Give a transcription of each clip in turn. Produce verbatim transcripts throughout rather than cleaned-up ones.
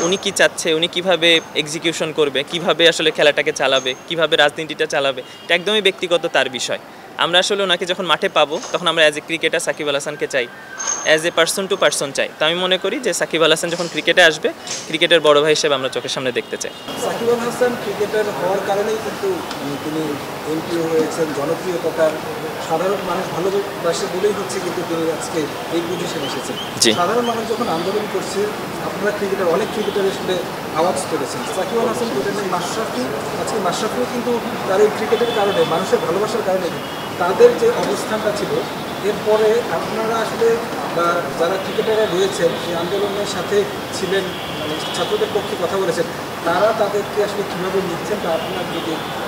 উনি কি চাচ্ছে, উনি কিভাবে এক্সিকিউশন করবে, কিভাবে আসলে খেলাটাকে চালাবে, কিভাবে রাজনীতিটা চালাবে, এটা একদমই ব্যক্তিগত তার বিষয়। আমরা আসলে ওনাকে যখন মাঠে পাবো তখন আমরা as a cricketer Shakib Al হাসানকে চাই, as a person to person চাই। তো আমি মনে করি যে সাকিব আল হাসান যখন ক্রিকেটে আসবে, ক্রিকেটের বড় ভাই হিসেবে আমরা চোখের সামনে দেখতে চাই। সাকিব আল হাসান ক্রিকেটার হওয়ার কারণেই কিন্তু তিনি এমপি হয়েছেন, জনপ্রিয়তা সাধারণ মানুষ ভালোবাসে বলেই হচ্ছে কিন্তু তিনি আজকে এই পজিশনে এসেছেন। সাধারণ মানুষ যখন আন্দোলন করছে, আপনারা ক্রিকেটার অনেক ক্রিকেটার আসলে আওয়াজ তুলেছেন। সাকিব আল হাসান বলেন মাশরাফি, আজকে মাশরাফিও কিন্তু তার এই ক্রিকেটের কারণে, মানুষের ভালোবাসার কারণে তাদের যে অবস্থানটা ছিল, এরপরে আপনারা আসলে বা যারা ক্রিকেটাররা রয়েছেন এই আন্দোলনের সাথে ছিলেন, মানে ছাত্রদের পক্ষে কথা বলেছেন, তারা তাদেরকে আসলে কীভাবে নিচ্ছেন তা আপনার যদি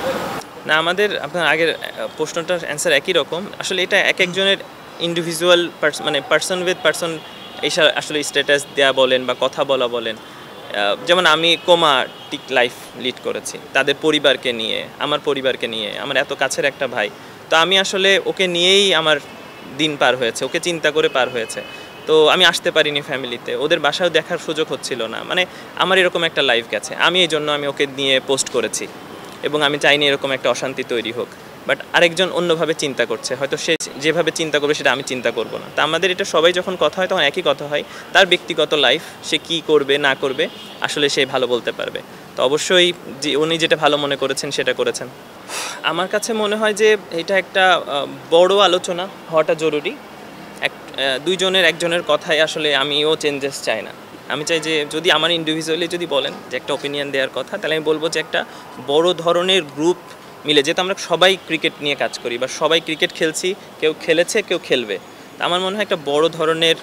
না, আমাদের আপনার আগের প্রশ্নটার অ্যান্সার একই রকম। আসলে এটা এক একজনের ইন্ডিভিজুয়াল পার্সন, মানে পার্সন উইথ পার্সন এইসব আসলে স্ট্যাটাস দেওয়া বলেন বা কথা বলা বলেন। যেমন আমি কোমাটিক লাইফ লিড করেছি তাদের পরিবারকে নিয়ে, আমার পরিবারকে নিয়ে, আমার এত কাছের একটা ভাই। তো আমি আসলে ওকে নিয়েই আমার দিন পার হয়েছে, ওকে চিন্তা করে পার হয়েছে। তো আমি আসতে পারিনি ফ্যামিলিতে, ওদের বাসায়ও দেখার সুযোগ হচ্ছিল না। মানে আমার এরকম একটা লাইফ গেছে, আমি এই জন্য আমি ওকে নিয়ে পোস্ট করেছি এবং আমি চাইনি এরকম একটা অশান্তি তৈরি হোক। বাট আরেকজন অন্যভাবে চিন্তা করছে, হয়তো সে যেভাবে চিন্তা করবে সেটা আমি চিন্তা করব না। তা আমাদের এটা সবাই যখন কথা হয় তখন একই কথা হয়, তার ব্যক্তিগত লাইফ, সে কি করবে না করবে আসলে সে ভালো বলতে পারবে। তো অবশ্যই যে উনি যেটা ভালো মনে করেছেন সেটা করেছেন। আমার কাছে মনে হয় যে এটা একটা বড় আলোচনা হওয়াটা জরুরি। এক দুইজনের একজনের কথায় আসলে আমিও চেঞ্জেস চাই না। আমি চাই যে যদি আমার ইন্ডিভিজুয়ালি যদি বলেন যে একটা ওপিনিয়ন দেওয়ার কথা, তাহলে আমি বলবো যে একটা বড় ধরনের গ্রুপ মিলে, যেহেতু আমরা সবাই ক্রিকেট নিয়ে কাজ করি বা সবাই ক্রিকেট খেলছি, কেউ খেলেছে কেউ খেলবে, আমার মনে হয় একটা বড় ধরনের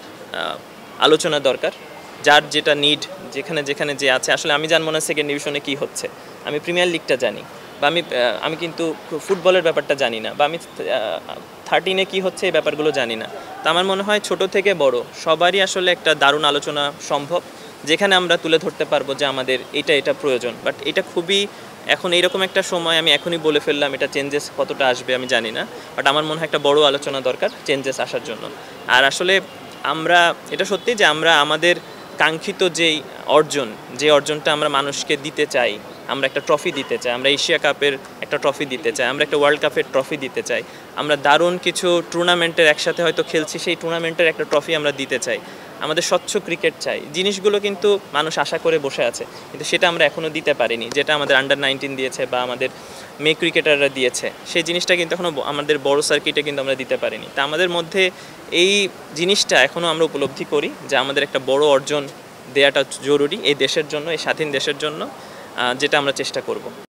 আলোচনা দরকার। যার যেটা নিড, যেখানে যেখানে যে আছে। আসলে আমি জানবো না সেকেন্ড ডিভিশনে কী হচ্ছে, আমি প্রিমিয়ার লিগটা জানি, বা আমি আমি কিন্তু ফুটবলের ব্যাপারটা জানি না, বা আমি থার্টিনে কী হচ্ছে এই ব্যাপারগুলো জানি না। তো আমার মনে হয় ছোট থেকে বড় সবারই আসলে একটা দারুণ আলোচনা সম্ভব, যেখানে আমরা তুলে ধরতে পারবো যে আমাদের এটা এটা প্রয়োজন। বাট এটা খুবই এখন এইরকম একটা সময়, আমি এখনই বলে ফেললাম এটা চেঞ্জেস কতটা আসবে আমি জানি না। বাট আমার মনে হয় একটা বড় আলোচনা দরকার চেঞ্জেস আসার জন্য। আর আসলে আমরা এটা সত্যি যে আমরা আমাদের কাঙ্ক্ষিত যেই অর্জন, যে অর্জনটা আমরা মানুষকে দিতে চাই, আমরা একটা ট্রফি দিতে চাই, আমরা এশিয়া কাপের একটা ট্রফি দিতে চাই, আমরা একটা ওয়ার্ল্ড কাপের ট্রফি দিতে চাই, আমরা দারুণ কিছু টুর্নামেন্টের একসাথে হয়তো খেলছি, সেই টুর্নামেন্টের একটা ট্রফি আমরা দিতে চাই, আমাদের স্বচ্ছ ক্রিকেট চাই। জিনিসগুলো কিন্তু মানুষ আশা করে বসে আছে, কিন্তু সেটা আমরা এখনও দিতে পারিনি। যেটা আমাদের আন্ডার নাইনটিন দিয়েছে বা আমাদের মেয়ে ক্রিকেটাররা দিয়েছে, সেই জিনিসটা কিন্তু এখনও আমাদের বড় সার্কিটে কিন্তু আমরা দিতে পারিনি। তা আমাদের মধ্যে এই জিনিসটা এখনও আমরা উপলব্ধি করি যে আমাদের একটা বড় অর্জন দেওয়াটা জরুরি এই দেশের জন্য, এই স্বাধীন দেশের জন্য, যেটা আমরা চেষ্টা করব।